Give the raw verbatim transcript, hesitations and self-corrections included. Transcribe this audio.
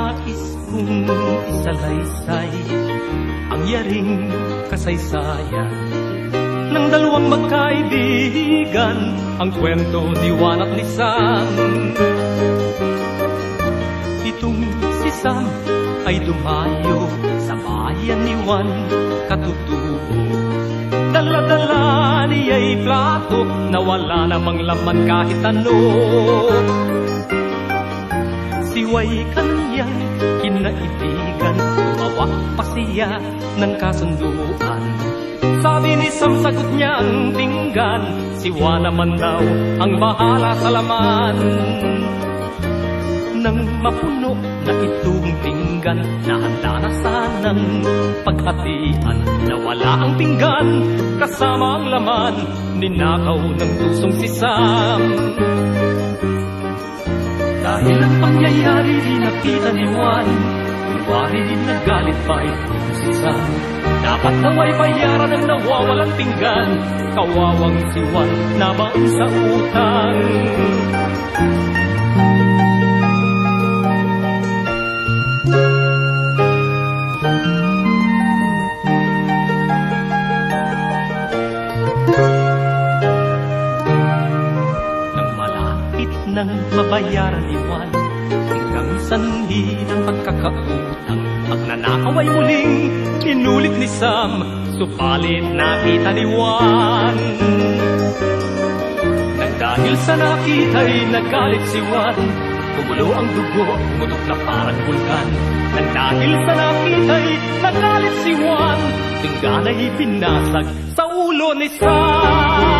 Nais kong isalaysay ang yaring kasaysayan ng dalawang magkaibigan, ang kwento ni Juan at ni Sam. Itong si Sam ay dumayo sa bayan ni Juan, katutubo. Dala-dala niya'y plato na wala namang laman kahit ano. Siway kanyang kinaibigan, tumawa pa siya ng kasunduan. Sabi ni Sam, sagot niya ang pinggan, si Juan naman daw ang bahala sa laman. Nang mapuno na itong pinggan, nahanda na sanang paghatian. Nawala ang pinggan, kasama ang laman, ninakaw ng tusong si Sam. Dahil ang pangyayari di nakita ni Juan, kunwari din nagalit pa itong si Sam. Dapat nawa'y bayaran ang nawawalang pinggan, kawawang si Juan nabaon sa utang. Nang malapit nang mabayaran ni Juan, hanggang sanhi ng pagkakautang, pagnanakaw ay muling inulit ni Sam, supalit nakita ni Juan. Nang dahil sa nakita'y nagalit si Juan, kumulo ang dugo, umutok na parang bulkan. Nang dahil sa nakita'y nagalit si Juan, pinggan ay binasag sa ulo ni Sam.